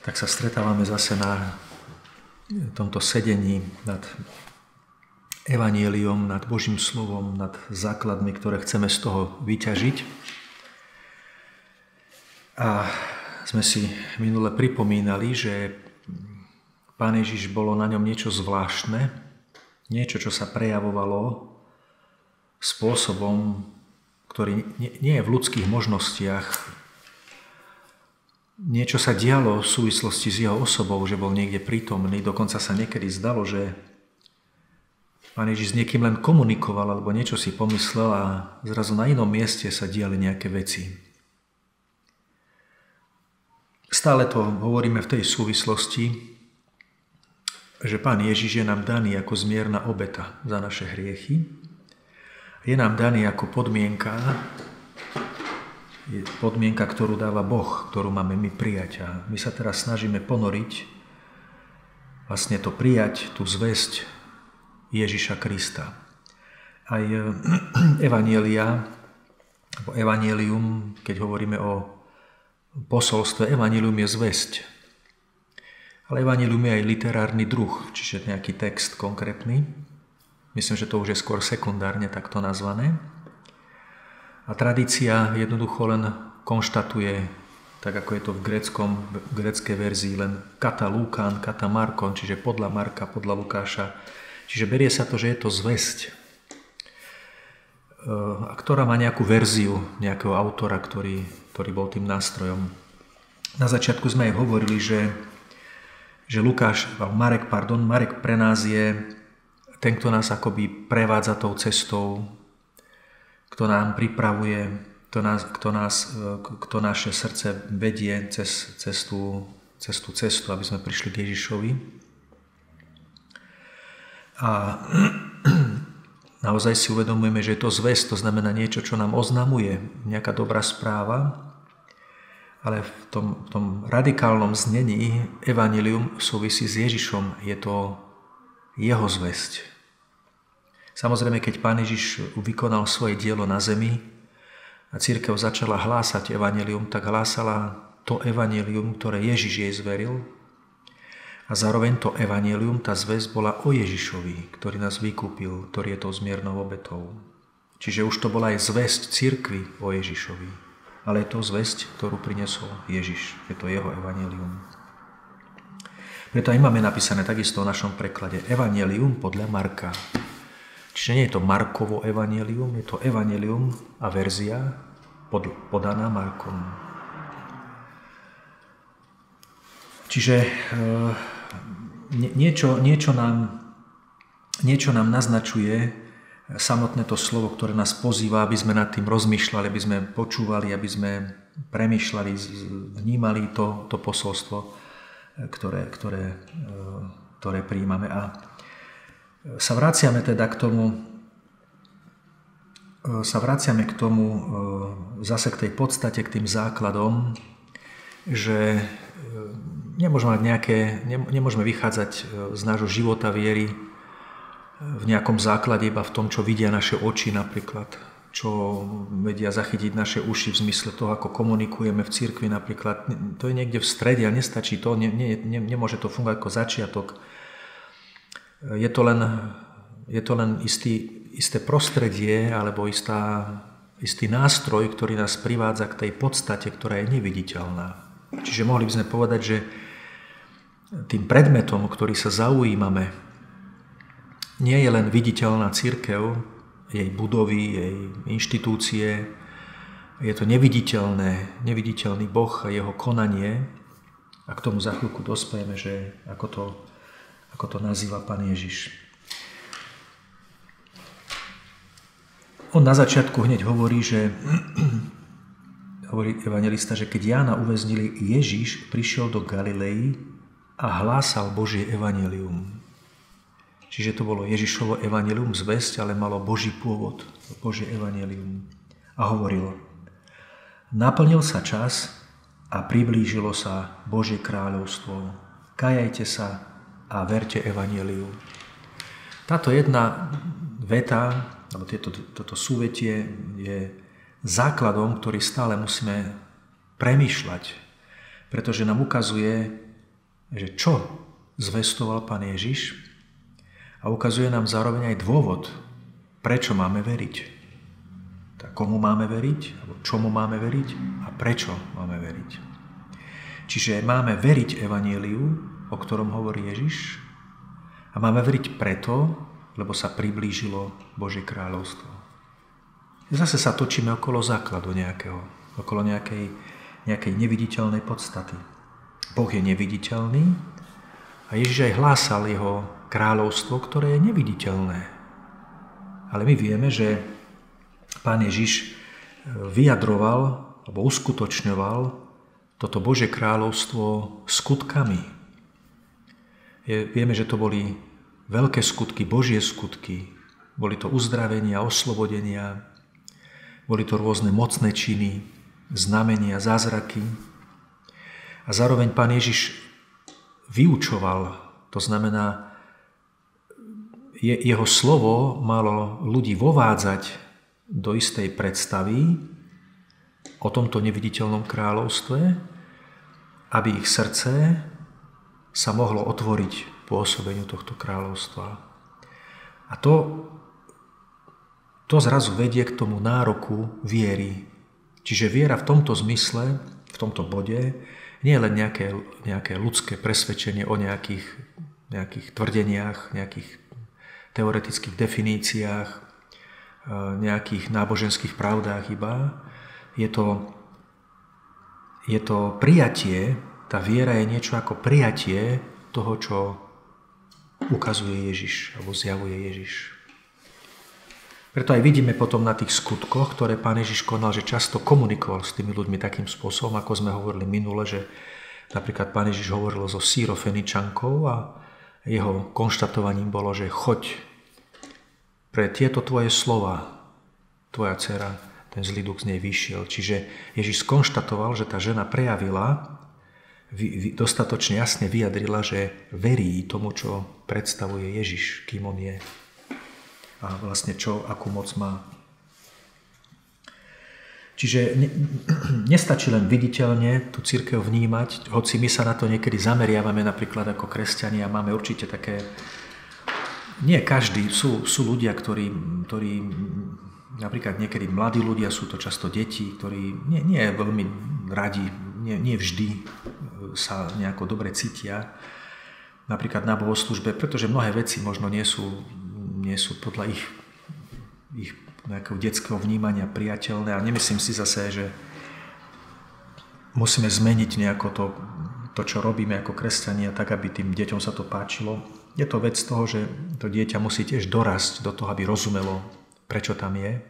Tak sa stretávame zase na tomto sedení nad Evanjeliom, nad Božím slovom, nad základmi, ktoré chceme z toho vyťažiť. A sme si minule pripomínali, že Pán Ježiš bolo na ňom niečo zvláštne, niečo, čo sa prejavovalo spôsobom, ktorý nie je v ľudských možnostiach. Niečo sa dialo v súvislosti s jeho osobou, že bol niekde prítomný. Dokonca sa niekedy zdalo, že Pán Ježiš s niekým len komunikoval alebo niečo si pomyslel a zrazu na inom mieste sa diali nejaké veci. Stále to hovoríme v tej súvislosti, že Pán Ježiš je nám daný ako zmierna obeta za naše hriechy. Je nám daný ako podmienka, ktorú dáva Boh, ktorú máme my prijať. A my sa teraz snažíme ponoriť, vlastne to prijať, tú zvesť Ježiša Krista. Aj evanjelia, alebo evanjelium, keď hovoríme o posolstve, evanjelium je zvesť. Ale evanjelium je aj literárny druh, čiže nejaký text konkrétny. Myslím, že to už je skôr sekundárne takto nazvané. A tradícia jednoducho len konštatuje, tak ako je to v gréckej verzii, len kata Lukán, kata Markon, čiže podľa Marka, podľa Lukáša. Čiže berie sa to, že je to zvesť, ktorá má nejakú verziu nejakého autora, ktorý bol tým nástrojom. Na začiatku sme aj hovorili, že Marek pre nás je ten, kto nás akoby prevádza tou cestou, kto nám pripravuje, kto naše srdce vedie cez tú cestu, aby sme prišli k Ježišovi. A naozaj si uvedomujeme, že je to zvesť, to znamená niečo, čo nám oznamuje, nejaká dobrá správa, ale v tom radikálnom znení evanjelium súvisí s Ježišom, je to jeho zvesť. Samozrejme, keď Pán Ježiš vykonal svoje dielo na zemi a cirkev začala hlásať evanjelium, tak hlásala to evanjelium, ktoré Ježiš jej zveril. A zároveň to evanjelium, tá zvesť bola o Ježišovi, ktorý nás vykúpil, ktorý je tou zmiernou obetou. Čiže už to bola aj zvesť cirkvi o Ježišovi. Ale je to zvesť, ktorú priniesol Ježiš. Je to jeho evanjelium. Preto aj máme napísané takisto v našom preklade evanjelium podľa Marka. Čiže nie je to Markovo evanjelium, je to evanjelium a verzia podaná Markom. Čiže niečo nám naznačuje samotné to slovo, ktoré nás pozýva, aby sme nad tým rozmýšľali, aby sme počúvali, aby sme premýšľali, vnímali to posolstvo, ktoré prijímame. A sa vraciame teda k tomu, zase k tej podstate, k tým základom, že nemôžeme vychádzať z nášho života viery v nejakom základe iba v tom, čo vidia naše oči napríklad, čo vedia zachytiť naše uši v zmysle toho, ako komunikujeme v cirkvi napríklad. To je niekde v strede a nestačí to, nemôže to fungovať ako začiatok. Je to len isté prostredie alebo istý nástroj, ktorý nás privádza k tej podstate, ktorá je neviditeľná. Čiže mohli by sme povedať, že tým predmetom, ktorý sa zaujímame, nie je len viditeľná cirkev, jej budovy, jej inštitúcie, je to neviditeľný Boh a jeho konanie. A k tomu za chvíľku dospejeme, že ako to nazýva Pán Ježiš. On na začiatku hneď hovorí evanjelista, že keď Jána uväznili, Ježiš prišiel do Galilei a hlásal Božie evanjelium. Čiže to bolo Ježišovo evanjelium, zvesť, ale malo Boží pôvod, Božie evanjelium. A hovoril, naplnil sa čas a priblížilo sa Božie kráľovstvo. Kajajte sa a verte evanjeliu. Táto jedna veta, alebo toto súvetie je základom, ktorý stále musíme premýšľať, pretože nám ukazuje že čo zvestoval Pán Ježiš a ukazuje nám zároveň aj dôvod, prečo máme veriť. Tak komu máme veriť, alebo čomu máme veriť a prečo máme veriť. Čiže máme veriť evanjeliu, o ktorom hovorí Ježiš, a máme veriť preto, lebo sa priblížilo Božie kráľovstvo. Zase sa točíme okolo základu nejakého, okolo nejakej neviditeľnej podstaty. Boh je neviditeľný a Ježiš aj hlásal jeho kráľovstvo, ktoré je neviditeľné. Ale my vieme, že Pán Ježiš vyjadroval alebo uskutočňoval toto Božie kráľovstvo skutkami. Vieme, že to boli veľké skutky, Božie skutky. Boli to uzdravenia, oslobodenia, boli to rôzne mocné činy, znamenia, zázraky. A zároveň Pán Ježiš vyučoval, to znamená, jeho slovo malo ľudí vovádzať do istej predstavy o tomto neviditeľnom kráľovstve, aby ich srdce sa mohlo otvoriť pôsobeniu tohto kráľovstva. A to zrazu vedie k tomu nároku viery. Čiže viera v tomto zmysle, v tomto bode, nie je len nejaké ľudské presvedčenie o nejakých tvrdeniach, nejakých teoretických definíciách, nejakých náboženských pravdách iba. Je to prijatie, tá viera je niečo ako prijatie toho, čo ukazuje Ježiš, alebo zjavuje Ježiš. Preto aj vidíme potom na tých skutkoch, ktoré Pán Ježiš konal, že často komunikoval s tými ľuďmi takým spôsobom, ako sme hovorili minule, že napríklad Pán Ježiš hovoril so Sýrofeničankou a jeho konštatovaním bolo, že choď pre tieto tvoje slova, tvoja dcera, ten zlý duch z nej vyšiel. Čiže Ježiš skonštatoval, že tá žena prejavila, dostatočne jasne vyjadrila, že verí tomu, čo predstavuje Ježiš, kým on je. A vlastne akú moc má. Čiže nestačí len viditeľne tú cirkev vnímať, hoci my sa na to niekedy zameriavame napríklad ako kresťania, máme určite také, nie každý, sú ľudia, ktorí napríklad niekedy mladí ľudia, sú to často deti, ktorí nie veľmi radi, nie vždy sa nejako dobre cítia, napríklad na bohoslúžbe, pretože mnohé veci možno nie sú podľa ich nejakého detského vnímania priateľné a nemyslím si zase, že musíme zmeniť nejako to, čo robíme ako kresťania, tak, aby tým deťom sa to páčilo. Je to vec toho, že to dieťa musí tiež dorasť do toho, aby rozumelo, prečo tam je.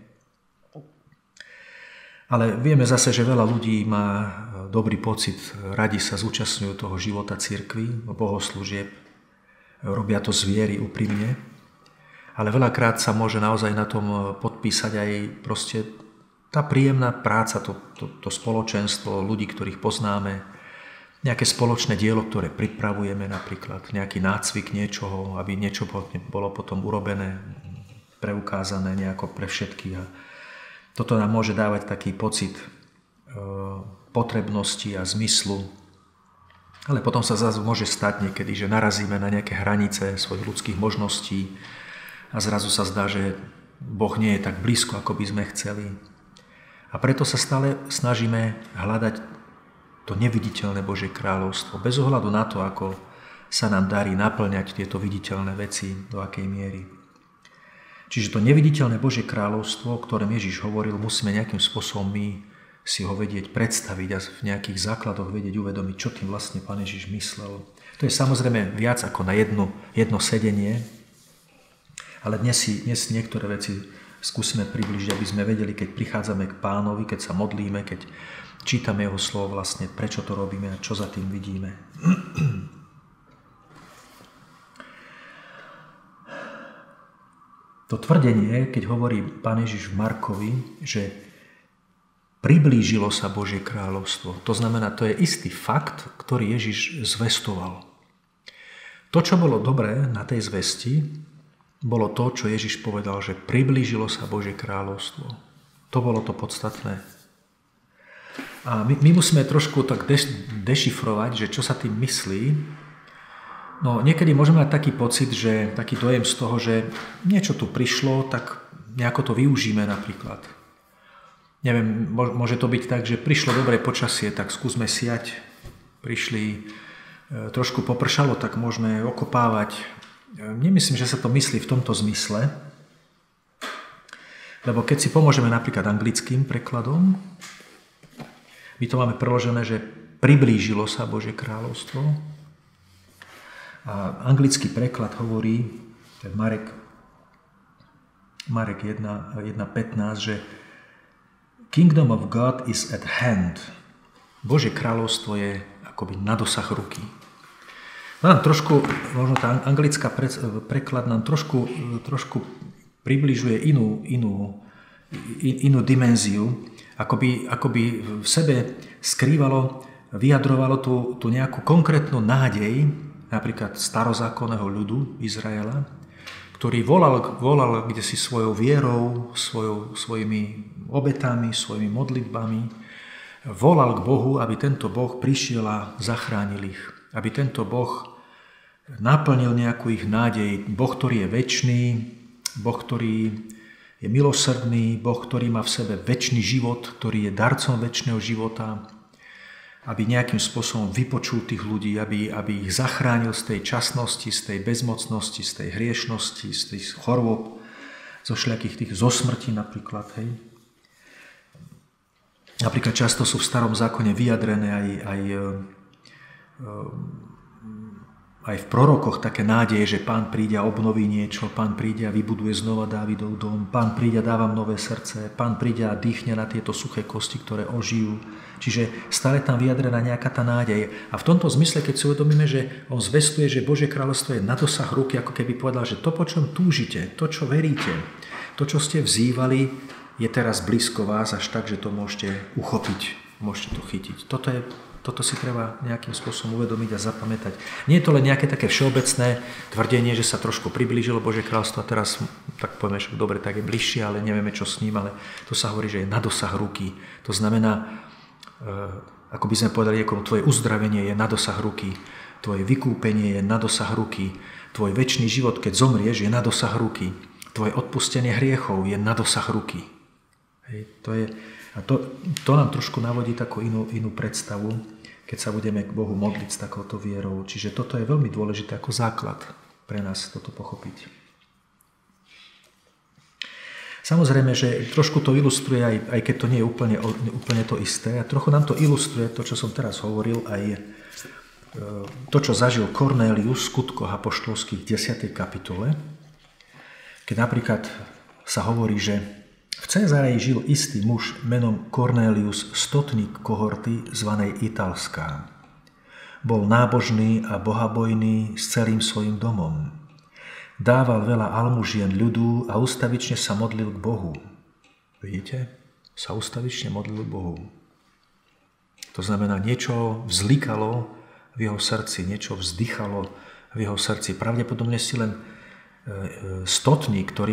Ale vieme zase, že veľa ľudí má dobrý pocit, radi sa zúčastňujú toho života cirkvi, bohoslúžieb, robia to z viery úprimne. Ale veľakrát sa môže naozaj na tom podpísať aj proste tá príjemná práca, to spoločenstvo ľudí, ktorých poznáme, nejaké spoločné dielo, ktoré pripravujeme napríklad, nejaký nácvik niečoho, aby niečo bolo potom urobené, preukázané nejako pre všetkých. A toto nám môže dávať taký pocit potrebnosti a zmyslu. Ale potom sa zase môže stať niekedy, že narazíme na nejaké hranice svojich ľudských možností, a zrazu sa zdá, že Boh nie je tak blízko, ako by sme chceli. A preto sa stále snažíme hľadať to neviditeľné Božie kráľovstvo, bez ohľadu na to, ako sa nám darí naplňať tieto viditeľné veci, do akej miery. Čiže to neviditeľné Božie kráľovstvo, o ktorom Ježiš hovoril, musíme nejakým spôsobom my si ho vedieť predstaviť a v nejakých základoch vedieť uvedomiť, čo tým vlastne Pán Ježiš myslel. To je samozrejme viac ako na jedno sedenie, ale dnes niektoré veci skúsime približiť, aby sme vedeli, keď prichádzame k Pánovi, keď sa modlíme, keď čítame jeho slovo vlastne, prečo to robíme a čo za tým vidíme. To tvrdenie, keď hovorí Pán Ježiš v Markovi, že priblížilo sa Božie kráľovstvo, to znamená, to je istý fakt, ktorý Ježiš zvestoval. To, čo bolo dobré na tej zvesti, bolo to, čo Ježiš povedal, že priblížilo sa Božie kráľovstvo. To bolo to podstatné. A my musíme trošku tak dešifrovať, že čo sa tým myslí, No, niekedy môžeme mať taký pocit, že taký dojem z toho, že niečo tu prišlo, tak nejako to využíme napríklad. Neviem, môže to byť tak, že prišlo dobré počasie, tak skúsme siať. Trošku popršalo, tak môžeme okopávať. Nemyslím, že sa to myslí v tomto zmysle, lebo keď si pomôžeme napríklad anglickým prekladom, my to máme preložené, že priblížilo sa Božie kráľovstvo. A anglický preklad hovorí, Marek 1.15, že Kingdom of God is at hand. Božie kráľovstvo je akoby na dosah ruky. Nám trošku, možno tá anglická preklad nám trošku približuje inú dimenziu, akoby v sebe skrývalo, vyjadrovalo tú nejakú konkrétnu nádej, napríklad starozákonného ľudu Izraela, ktorý volal kdesi svojou vierou, svojimi obetami, svojimi modlitbami, volal k Bohu, aby tento Boh prišiel a zachránil ich. Aby tento Boh naplnil nejakú ich nádej. Boh, ktorý je večný, Boh, ktorý je milosrdný, Boh, ktorý má v sebe večný život, ktorý je darcom večného života, aby nejakým spôsobom vypočul tých ľudí, aby ich zachránil z tej časnosti, z tej bezmocnosti, z tej hriešnosti, z tých chorôb, zo všelijakých tých zosmrtí napríklad. Hej. Napríklad často sú v starom zákone vyjadrené aj v prorokoch také nádeje, že Pán príde a obnoví niečo, Pán príde a vybuduje znova Dávidov dom, Pán príde a dáva nové srdce, Pán príde a dýchne na tieto suché kosti, ktoré ožijú. Čiže stále tam vyjadrená nejaká tá nádej. A v tomto zmysle, keď si uvedomíme, že on zvestuje, že Božie kráľovstvo je na dosah ruky, ako keby povedal, že to, po čom túžite, to, čo veríte, to, čo ste vzývali, je teraz blízko vás až tak, že to môžete uchopiť, môžete to chytiť. Toto si treba nejakým spôsobom uvedomiť a zapamätať. Nie je to len nejaké také všeobecné tvrdenie, že sa trošku priblížilo Božie kráľovstvo a teraz, tak povieme, že dobre, tak je bližšie, ale nevieme, čo s ním, ale to sa hovorí, že je na dosah ruky. To znamená, ako by sme povedali niekomu, tvoje uzdravenie je na dosah ruky, tvoje vykúpenie je na dosah ruky, tvoj večný život, keď zomrieš, je na dosah ruky, tvoje odpustenie hriechov je na dosah ruky. Hej, to nám trošku navodí takú inú predstavu, keď sa budeme k Bohu modliť s takouto vierou. Čiže toto je veľmi dôležité ako základ pre nás toto pochopiť. Samozrejme, že trošku to ilustruje, aj keď to nie je úplne to isté, a trochu nám to ilustruje to, čo som teraz hovoril, aj to, čo zažil Kornélius v Skutkoch apoštolských 10. kapitole, keď napríklad sa hovorí, že v Cézareji žil istý muž menom Kornélius, stotník kohorty zvanej Italská. Bol nábožný a bohabojný s celým svojim domom. Dával veľa almužien ľudu a ustavične sa modlil k Bohu. Vidíte? Sa ustavične modlil k Bohu. To znamená, niečo vzlikalo v jeho srdci, niečo vzdychalo v jeho srdci. Pravdepodobne si len stotník, ktorý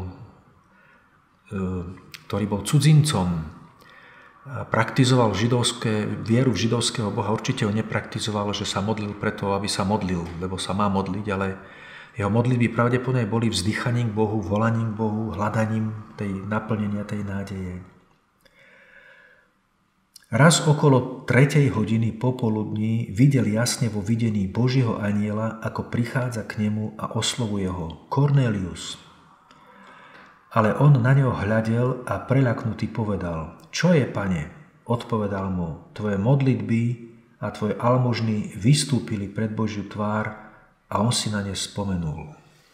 bol cudzincom, praktizoval vieru v židovského Boha, určite ho nepraktizoval, že sa modlil preto, aby sa modlil, lebo sa má modliť, ale jeho modlitby pravdepodobne boli vzdychaním k Bohu, volaním k Bohu, hľadaním tej naplnenia tej nádeje. Raz okolo 3. hodiny popoludní videl jasne vo videní Božieho anjela, ako prichádza k nemu a oslovuje ho: Kornélius. Ale on na ňo hľadel a preľaknutý povedal: Čo je, Pane? Odpovedal mu: Tvoje modlitby a tvoj almužny vystúpili pred Božiu tvár a on si na ne spomenul.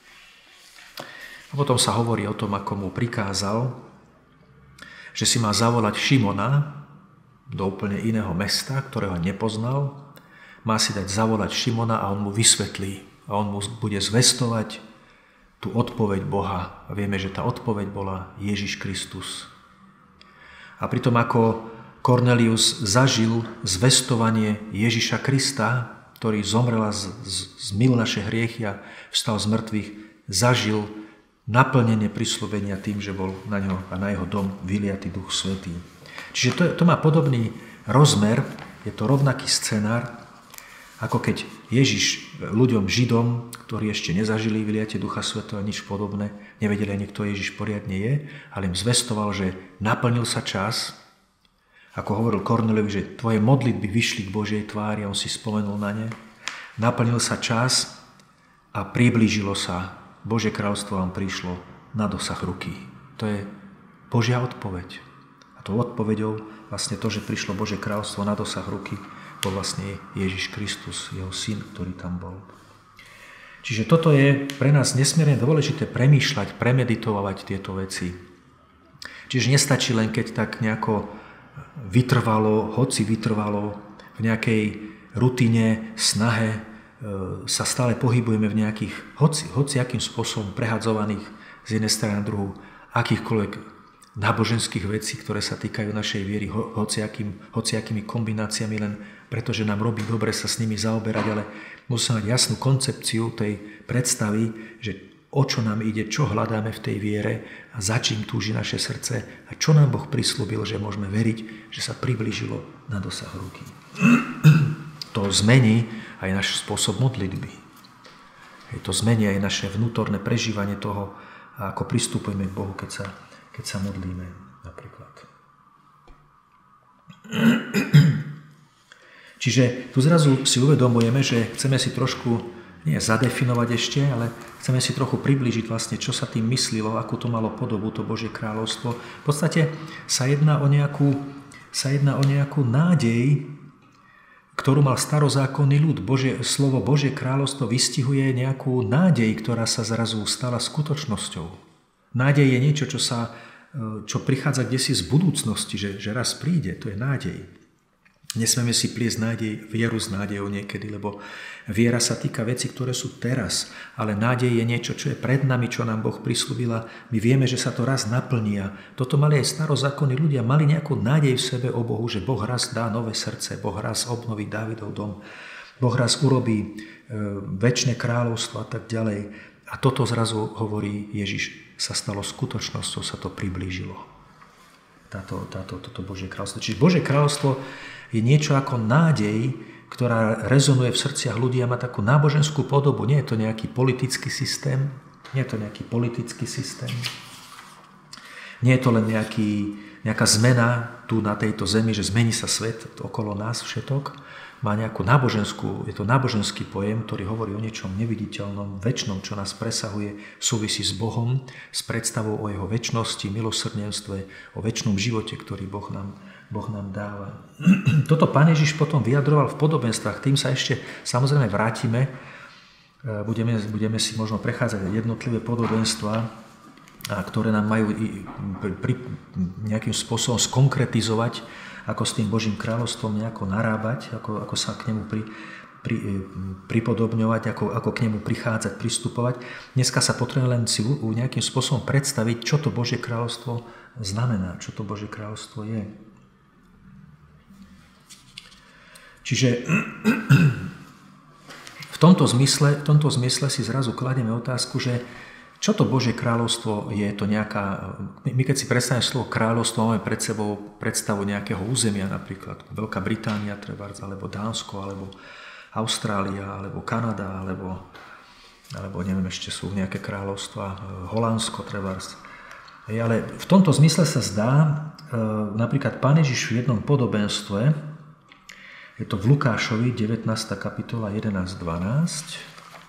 A potom sa hovorí o tom, ako mu prikázal, že si má zavolať Šimona do úplne iného mesta, ktorého nepoznal. Má si dať zavolať Šimona a on mu vysvetlí. A on mu bude zvestovať tú odpoveď Boha. A vieme, že tá odpoveď bola Ježiš Kristus. A pritom ako Kornélius zažil zvestovanie Ježiša Krista, ktorý zomrel a zmyl naše hriechy a vstal z mŕtvych, zažil naplnenie prisľúbenia tým, že bol na ňo a na jeho dom vyliatý Duch Svätý. Čiže to má podobný rozmer, je to rovnaký scenár. A Ako keď Ježiš ľuďom, Židom, ktorí ešte nezažili vyliatie Ducha Svätého a nič podobné, nevedeli ani, kto Ježiš poriadne je, ale im zvestoval, že naplnil sa čas, ako hovoril Kornélovi, že tvoje modlitby vyšli k Božej tvári a on si spomenul na ne. Naplnil sa čas a priblížilo sa. Božie kráľovstvo vám prišlo na dosah ruky. To je Božia odpoveď. A tou odpoveďou vlastne to, že prišlo Božie kráľovstvo na dosah ruky, bol vlastne Ježiš Kristus, jeho syn, ktorý tam bol. Čiže toto je pre nás nesmierne dôležité premýšľať, premeditovať tieto veci. Čiže nestačí len, keď tak nejako vytrvalo v nejakej rutine, snahe, sa stále pohybujeme v nejakých hociakým spôsobom prehadzovaných z jednej strany na druhú, akýchkoľvek náboženských vecí, ktoré sa týkajú našej viery, hociakými kombináciami, len pretože nám robí dobre sa s nimi zaoberať, ale musíme mať jasnú koncepciu tej predstavy, že o čo nám ide, čo hľadáme v tej viere a za čím túži naše srdce a čo nám Boh prislúbil, že môžeme veriť, že sa priblížilo na dosah ruky. To zmení aj náš spôsob modlitby. To zmení aj naše vnútorné prežívanie toho, ako pristupujeme k Bohu, keď sa modlíme napríklad. Čiže tu zrazu si uvedomujeme, že chceme si trošku nie zadefinovať ešte, ale chceme si trochu priblížiť vlastne, čo sa tým myslilo, akú to malo podobu, to Božie kráľovstvo. V podstate sa jedná o nejakú nádej, ktorú mal starozákonný ľud. Slovo Božie kráľovstvo vystihuje nejakú nádej, ktorá sa zrazu stala skutočnosťou. Nádej je niečo, čo prichádza kdesi z budúcnosti, že raz príde, to je nádej. Nesmieme si pliesť vieru s nádejou niekedy, lebo viera sa týka vecí, ktoré sú teraz, ale nádej je niečo, čo je pred nami, čo nám Boh prisľúbil. My vieme, že sa to raz naplní. A toto mali aj starozákonní ľudia, mali nejakú nádej v sebe o Bohu, že Boh raz dá nové srdce, Boh raz obnoví Dávidov dom, Boh raz urobí večné kráľovstvo a tak ďalej. A toto zrazu hovorí Ježiš, sa stalo skutočnosťou, sa to priblížilo. Toto Božie kráľovstvo. Čiže Božie kráľovstvo je niečo ako nádej, ktorá rezonuje v srdciach ľudí a má takú náboženskú podobu. Nie je to nejaký politický systém. Nie je to nejaký politický systém. Nie je to len nejaká zmena tu na tejto zemi, že zmení sa svet okolo nás všetok. Má nejakú je to náboženský pojem, ktorý hovorí o niečom neviditeľnom, večnom, čo nás presahuje, súvisí s Bohom, s predstavou o jeho večnosti, milosrdenstve, o večnom živote, ktorý Boh nám dáva. Toto Pán Ježiš potom vyjadroval v podobenstvách, tým sa ešte samozrejme vrátime, budeme si možno prechádzať jednotlivé podobenstvá, ktoré nám majú nejakým spôsobom skonkretizovať, ako s tým Božím kráľovstvom nejako narábať, ako sa k nemu pripodobňovať, ako k nemu prichádzať, pristupovať. Dneska sa potrebujeme len si nejakým spôsobom predstaviť, čo to Božie kráľovstvo znamená, čo to Božie kráľovstvo je. Čiže v tomto zmysle si zrazu kladieme otázku, že čo to Božie kráľovstvo je? To nejaká, my keď si predstavíme slovo kráľovstvo, máme pred sebou predstavu nejakého územia, napríklad Veľká Británia, trebárs, alebo Dánsko, alebo Austrália, alebo Kanada, alebo neviem, ešte sú nejaké kráľovstvá, Holandsko, trebárs. Ale v tomto zmysle sa zdá, napríklad Pán Ježiš v jednom podobenstve, je to v Lukášovi, 19. kapitola, 11-12,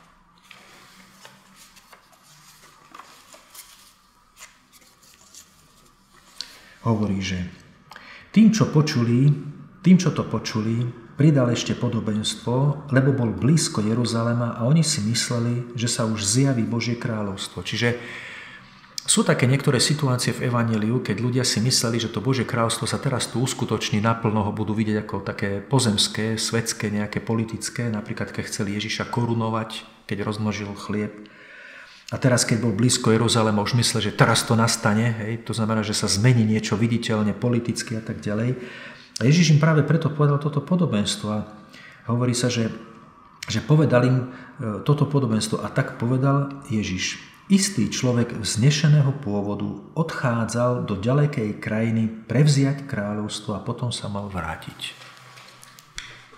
hovorí, že tým, čo to počuli, pridal ešte podobenstvo, lebo bol blízko Jeruzalema a oni si mysleli, že sa už zjaví Božie kráľovstvo. Čiže sú také niektoré situácie v Evanjeliu, keď ľudia si mysleli, že to Božie kráľovstvo sa teraz tu uskutoční, naplno ho budú vidieť ako také pozemské, svetské, nejaké politické, napríklad keď chceli Ježiša korunovať, keď rozmnožil chlieb. A teraz, keď bol blízko Jeruzalema, už myslel, že teraz to nastane, to znamená, že sa zmení niečo viditeľne, politicky a tak ďalej. A Ježiš im práve preto povedal toto podobenstvo. A hovorí sa, že povedal im toto podobenstvo. A tak povedal Ježiš. Istý človek vznešeného pôvodu odchádzal do ďalekej krajiny prevziať kráľovstvo a potom sa mal vrátiť.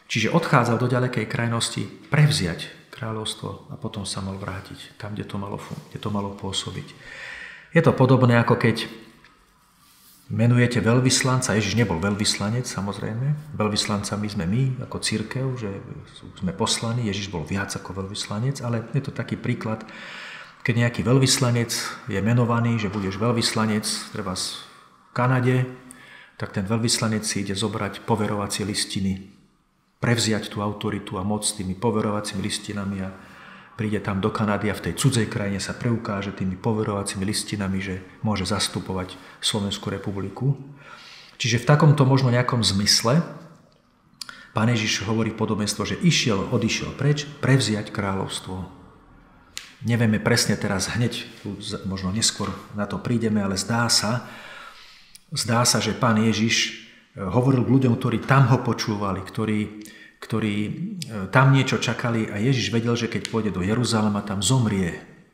Čiže odchádzal do ďalekej krajnosti prevziať kráľovstvo a potom sa mal vrátiť tam, kde to malo pôsobiť. Je to podobné, ako keď menujete veľvyslanca. Ježiš nebol veľvyslanec, samozrejme. Veľvyslancami sme my, ako cirkev, že sme poslaní. Ježiš bol viac ako veľvyslanec, ale je to taký príklad, keď nejaký veľvyslanec je menovaný, že budeš veľvyslanec, treba v Kanade, tak ten veľvyslanec si ide zobrať poverovacie listiny, prevziať tú autoritu a moc tými poverovacími listinami a príde tam do Kanady a v tej cudzej krajine sa preukáže tými poverovacími listinami, že môže zastupovať Slovenskú republiku. Čiže v takomto možno nejakom zmysle Pán Ježiš hovorí podobenstvo, že odišiel preč, prevziať kráľovstvo. Nevieme presne teraz hneď, možno neskôr na to prídeme, ale zdá sa, že Pán Ježiš hovoril k ľuďom, ktorí tam ho počúvali, ktorí tam niečo čakali a Ježiš vedel, že keď pôjde do Jeruzalema, tam zomrie.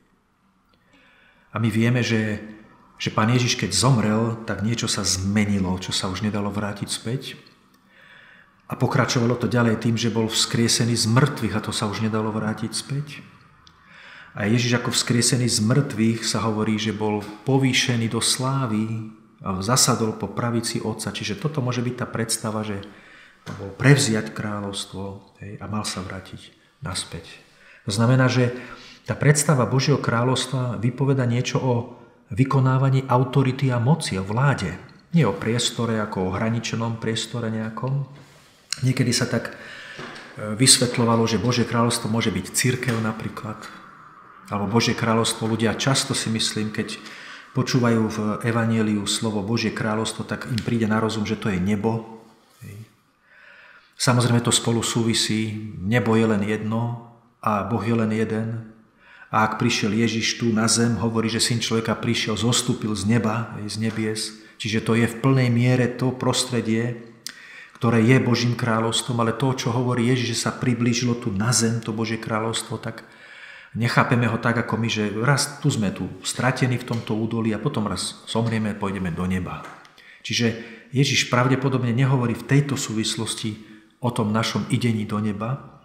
A my vieme, že Pán Ježiš, keď zomrel, tak niečo sa zmenilo, čo sa už nedalo vrátiť späť. A pokračovalo to ďalej tým, že bol vzkriesený z mŕtvych a to sa už nedalo vrátiť späť. A Ježiš ako vzkriesený z mŕtvych sa hovorí, že bol povýšený do slávy a zasadol po pravici Otca. Čiže toto môže byť tá predstava, že bol prevziať kráľovstvo a mal sa vrátiť naspäť. To znamená, že tá predstava Božieho kráľovstva vypoveda niečo o vykonávaní autority a moci, o vláde. Nie o priestore, ako o ohraničenom priestore nejakom. Niekedy sa tak vysvetľovalo, že Božie kráľovstvo môže byť cirkev napríklad, alebo Božie kráľovstvo. Ľudia často si myslím, keď počúvajú v evanjeliu slovo Božie kráľovstvo, tak im príde na rozum, že to je nebo. Samozrejme to spolu súvisí. Nebo je len jedno a Boh je len jeden. A ak prišiel Ježiš tu na zem, hovorí, že Syn človeka prišiel, zostúpil z neba, z nebies. Čiže to je v plnej miere to prostredie, ktoré je Božím kráľovstvom, ale to, čo hovorí Ježiš, že sa priblížilo tu na zem, to Božie kráľovstvo, tak nechápeme ho tak, ako my, že raz tu sme tu stratení v tomto údolí a potom raz zomrieme a pôjdeme do neba. Čiže Ježiš pravdepodobne nehovorí v tejto súvislosti o tom našom idení do neba.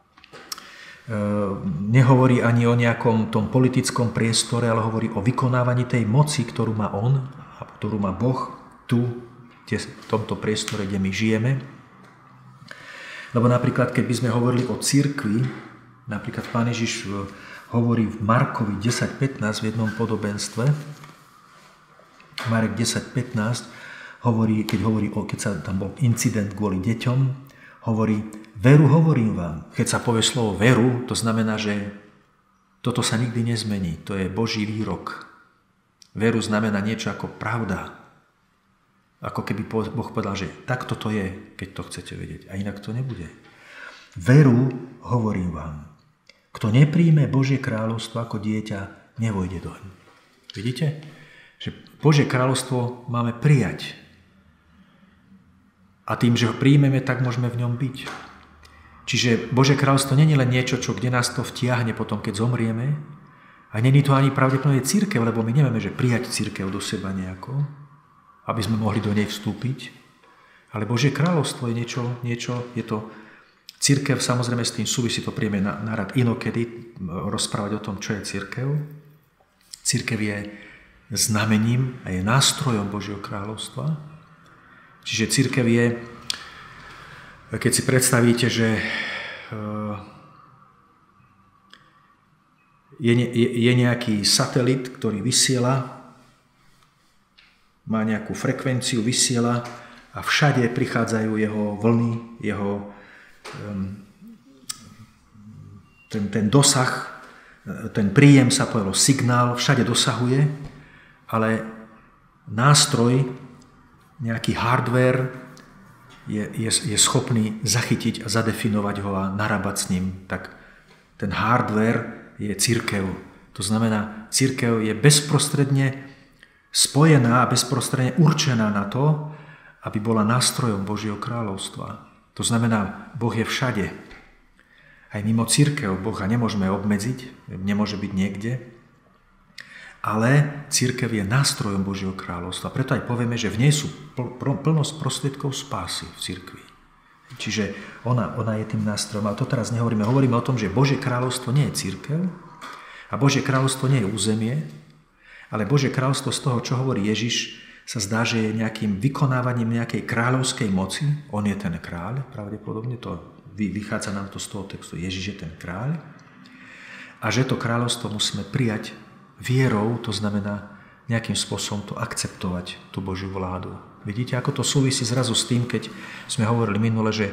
Nehovorí ani o nejakom tom politickom priestore, ale hovorí o vykonávaní tej moci, ktorú má on, a ktorú má Boh tu, v tomto priestore, kde my žijeme. Lebo napríklad, keď by sme hovorili o cirkvi, napríklad Pán Ježiš hovorí v Markovi 10.15 v jednom podobenstve. Marek 10.15 hovorí, keď sa tam bol incident kvôli deťom, hovorí, veru hovorím vám. Keď sa povie slovo veru, to znamená, že toto sa nikdy nezmení. To je Boží výrok. Veru znamená niečo ako pravda. Ako keby Boh povedal, že takto to je, keď to chcete vedieť. A inak to nebude. Veru hovorím vám. Kto nepríjme Božie kráľovstvo ako dieťa, nevojde doň. Vidíte? Že Božie kráľovstvo máme prijať. A tým, že ho príjmeme, tak môžeme v ňom byť. Čiže Božie kráľovstvo nie je len niečo, kde nás to vtiahne potom, keď zomrieme. A nie je to ani pravdepodobne cirkev, lebo my nevieme, že prijať cirkev do seba nejako, aby sme mohli do nej vstúpiť. Ale Božie kráľovstvo je niečo je to. Cirkev, samozrejme s tým súvisí, to príjme na rad inokedy rozprávať o tom, čo je cirkev. Cirkev je znamením a je nástrojom Božieho kráľovstva. Čiže cirkev je, keď si predstavíte, že je nejaký satelit, ktorý vysiela, má nejakú frekvenciu, vysiela a všade prichádzajú jeho vlny, ten dosah, ten príjem sa povedalo signál, všade dosahuje, ale nástroj, nejaký hardware je schopný zachytiť a zadefinovať ho a narábať s ním. Tak ten hardware je cirkev. To znamená, cirkev je bezprostredne spojená a bezprostredne určená na to, aby bola nástrojom Božieho kráľovstva. To znamená, Boh je všade. Aj mimo cirkev Boha nemôžeme obmedziť, nemôže byť niekde, ale cirkev je nástrojom Božieho kráľovstva. Preto aj povieme, že v nej sú plnosť prostriedkov spásy v cirkvi. Čiže ona je tým nástrojom. Ale to teraz nehovoríme. Hovoríme o tom, že Božie kráľovstvo nie je cirkev a Božie kráľovstvo nie je územie, ale Božie kráľovstvo z toho, čo hovorí Ježiš, sa zdá, že je nejakým vykonávaním nejakej kráľovskej moci. On je ten kráľ, pravdepodobne to vychádza nám to z toho textu. Ježiš je ten kráľ. A že to kráľovstvo musíme prijať vierou, to znamená nejakým spôsobom to akceptovať, tú Božiu vládu. Vidíte, ako to súvisí zrazu s tým, keď sme hovorili minule, že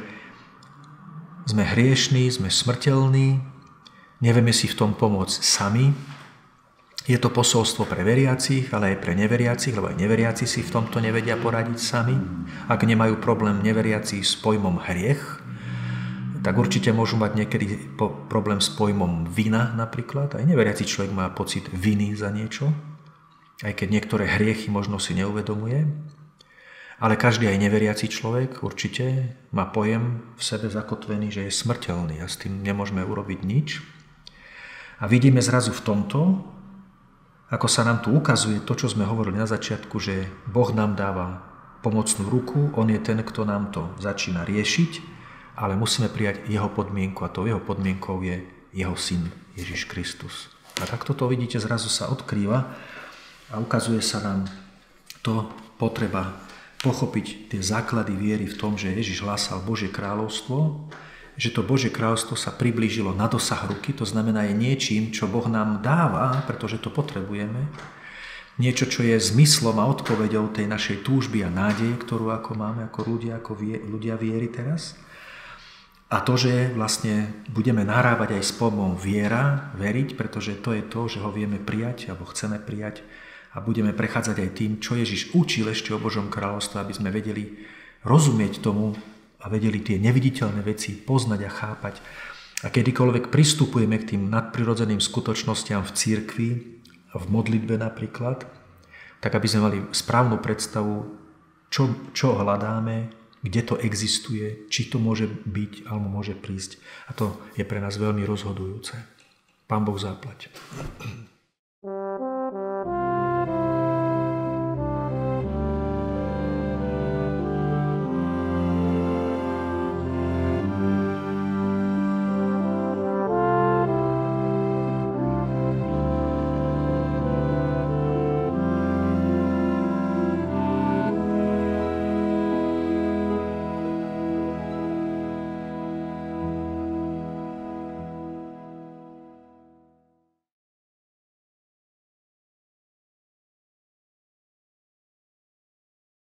sme hriešní, sme smrteľní, nevieme si v tom pomôcť sami. Je to posolstvo pre veriacich, ale aj pre neveriacich, lebo aj neveriaci si v tomto nevedia poradiť sami. Ak nemajú problém neveriaci s pojmom hriech, tak určite môžu mať niekedy problém s pojmom vina napríklad. Aj neveriaci človek má pocit viny za niečo, aj keď niektoré hriechy možno si neuvedomuje. Ale každý aj neveriaci človek určite má pojem v sebe zakotvený, že je smrteľný a s tým nemôžeme urobiť nič. A vidíme zrazu v tomto, ako sa nám tu ukazuje to, čo sme hovorili na začiatku, že Boh nám dáva pomocnú ruku, on je ten, kto nám to začína riešiť, ale musíme prijať jeho podmienku a to jeho podmienkou je jeho syn Ježiš Kristus. A takto to vidíte, zrazu sa odkrýva a ukazuje sa nám to potreba pochopiť tie základy viery v tom, že Ježiš hlásal Božie kráľovstvo, že to Božie kráľovstvo sa priblížilo na dosah ruky, to znamená je niečím, čo Boh nám dáva, pretože to potrebujeme, niečo, čo je zmyslom a odpoveďou tej našej túžby a nádeje, ktorú ako máme ako ľudia viery teraz. A to, že vlastne budeme nahrávať aj s pojmom viera, veriť, pretože to je to, že ho vieme prijať, alebo chceme prijať a budeme prechádzať aj tým, čo Ježiš učil ešte o Božom kráľovstve, aby sme vedeli rozumieť tomu a vedeli tie neviditeľné veci poznať a chápať. A kedykoľvek pristupujeme k tým nadprirodzeným skutočnostiam v cirkvi, v modlitbe napríklad, tak aby sme mali správnu predstavu, čo hľadáme, kde to existuje, či to môže byť, alebo môže prísť. A to je pre nás veľmi rozhodujúce. Pán Boh zaplať.